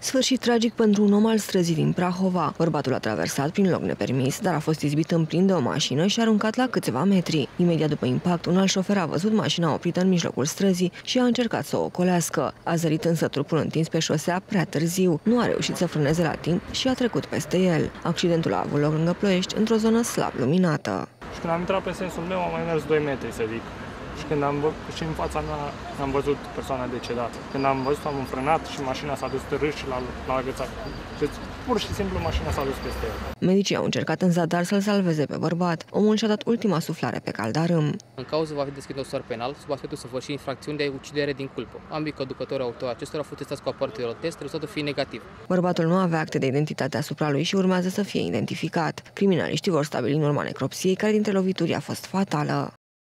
Sfârșit tragic pentru un om al străzii din Prahova. Bărbatul a traversat prin loc nepermis, dar a fost izbit în plin de o mașină și aruncat la câțiva metri. Imediat după impact, un alt șofer a văzut mașina oprită în mijlocul străzii și a încercat să o ocolească. A zărit însă trupul întins pe șosea prea târziu. Nu a reușit să frâneze la timp și a trecut peste el. Accidentul a avut loc lângă Ploiești, într-o zonă slab luminată. Și când am intrat pe sensul meu, am mai mers 2 metri, să zic. Și când și în fața mea am văzut persoana decedată. Când am văzut, am înfrânat și mașina s-a dus târât și l-a agățat. Deci, pur și simplu, mașina s-a dus peste el. Medicii au încercat în zadar să-l salveze pe bărbat. Omul și-a dat ultima suflare pe caldarâm. În cauză va fi deschis dosar penal sub aspectul săvârșirii infracțiuni de ucidere din culpă. Ambii conducători auto acestora au fost testați cu aparatul de test, rezultatul fiind negativ. Bărbatul nu avea acte de identitate asupra lui și urmează să fie identificat. Criminaliștii vor stabili în urma necropsiei care dintre lovituri a fost fatală.